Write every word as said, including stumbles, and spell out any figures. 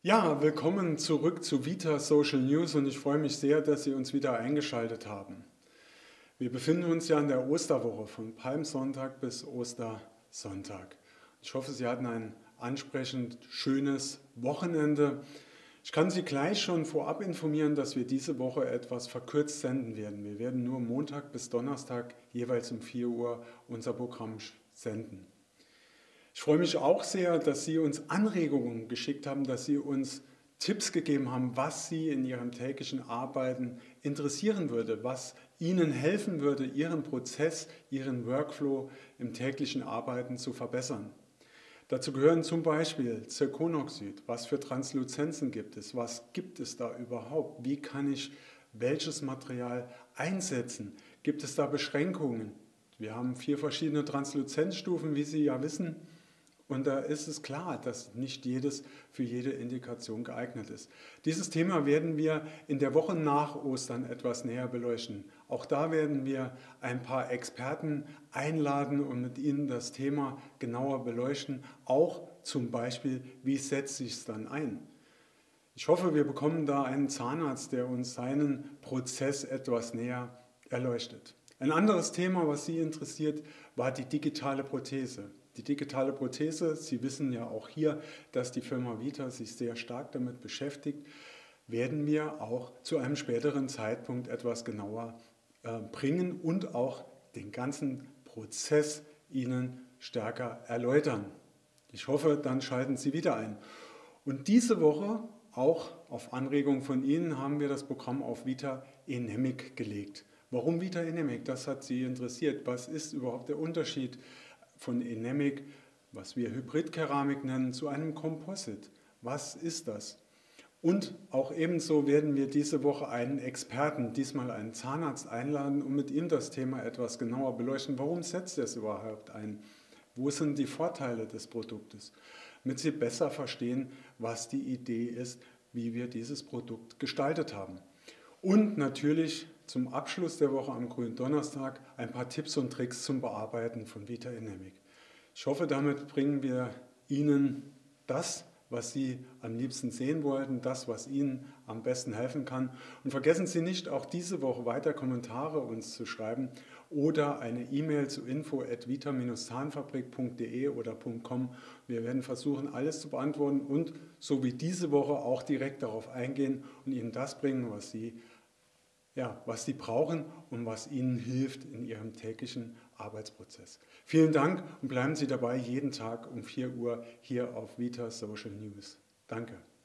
Ja, willkommen zurück zu Vita Social News und ich freue mich sehr, dass Sie uns wieder eingeschaltet haben. Wir befinden uns ja in der Osterwoche von Palmsonntag bis Ostersonntag. Ich hoffe, Sie hatten ein ansprechend schönes Wochenende. Ich kann Sie gleich schon vorab informieren, dass wir diese Woche etwas verkürzt senden werden. Wir werden nur Montag bis Donnerstag jeweils um vier Uhr unser Programm senden. Ich freue mich auch sehr, dass Sie uns Anregungen geschickt haben, dass Sie uns Tipps gegeben haben, was Sie in Ihrem täglichen Arbeiten interessieren würde, was Ihnen helfen würde, Ihren Prozess, Ihren Workflow im täglichen Arbeiten zu verbessern. Dazu gehören zum Beispiel Zirkonoxid, was für Transluzenzen gibt es, was gibt es da überhaupt, wie kann ich welches Material einsetzen, gibt es da Beschränkungen. Wir haben vier verschiedene Transluzenzstufen, wie Sie ja wissen. Und da ist es klar, dass nicht jedes für jede Indikation geeignet ist. Dieses Thema werden wir in der Woche nach Ostern etwas näher beleuchten. Auch da werden wir ein paar Experten einladen und mit ihnen das Thema genauer beleuchten. Auch zum Beispiel, wie setzt sich es dann ein? Ich hoffe, wir bekommen da einen Zahnarzt, der uns seinen Prozess etwas näher erleuchtet. Ein anderes Thema, was Sie interessiert, war die digitale Prothese. Die digitale Prothese, Sie wissen ja auch hier, dass die Firma Vita sich sehr stark damit beschäftigt, werden wir auch zu einem späteren Zeitpunkt etwas genauer äh, bringen und auch den ganzen Prozess Ihnen stärker erläutern. Ich hoffe, dann schalten Sie wieder ein. Und diese Woche, auch auf Anregung von Ihnen, haben wir das Programm auf Vita Enemic gelegt. Warum Vita Enemic? Das hat Sie interessiert. Was ist überhaupt der Unterschied von Enemic, was wir Hybridkeramik nennen, zu einem Composite? Was ist das? Und auch ebenso werden wir diese Woche einen Experten, diesmal einen Zahnarzt, einladen und mit ihm das Thema etwas genauer beleuchten. Warum setzt er es überhaupt ein? Wo sind die Vorteile des Produktes? Damit Sie besser verstehen, was die Idee ist, wie wir dieses Produkt gestaltet haben. Und natürlich zum Abschluss der Woche am Gründonnerstag ein paar Tipps und Tricks zum Bearbeiten von Vita Enemic. Ich hoffe, damit bringen wir Ihnen das, was Sie am liebsten sehen wollten, das, was Ihnen am besten helfen kann. Und vergessen Sie nicht, auch diese Woche weiter Kommentare uns zu schreiben oder eine E-Mail zu info at vita zahnfabrik punkt de oder .com. Wir werden versuchen, alles zu beantworten und so wie diese Woche auch direkt darauf eingehen und Ihnen das bringen, was Sie Ja, was Sie brauchen und was Ihnen hilft in Ihrem täglichen Arbeitsprozess. Vielen Dank und bleiben Sie dabei jeden Tag um vier Uhr hier auf Vita Social News. Danke.